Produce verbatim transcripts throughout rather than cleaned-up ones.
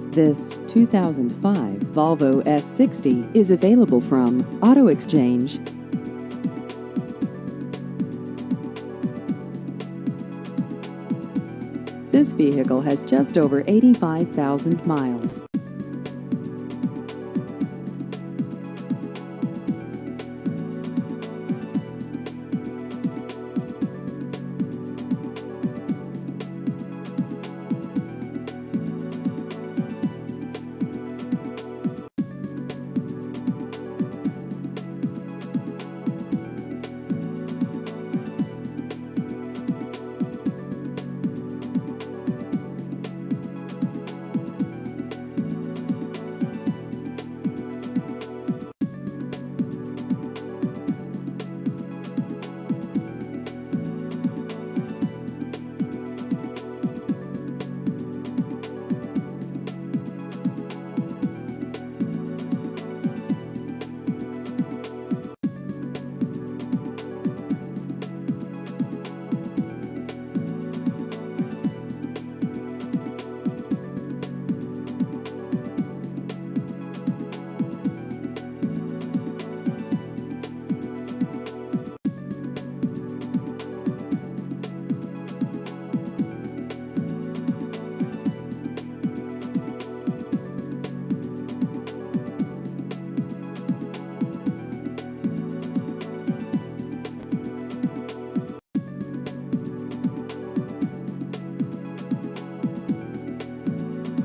This two thousand five Volvo S sixty is available from Auto Exchange. This vehicle has just over eighty-five thousand miles.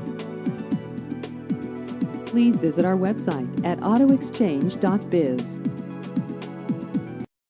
Please visit our website at auto exchange dot biz.